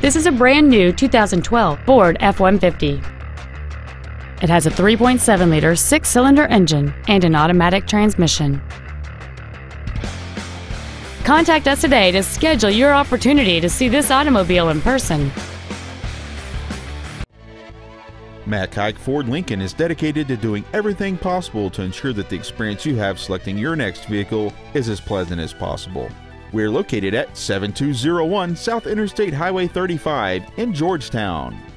This is a brand new 2012 Ford F-150. It has a 3.7-liter six-cylinder engine and an automatic transmission. Contact us today to schedule your opportunity to see this automobile in person. Matt Haik Ford Lincoln is dedicated to doing everything possible to ensure that the experience you have selecting your next vehicle is as pleasant as possible. We're located at 7201 South Interstate Highway 35 in Georgetown.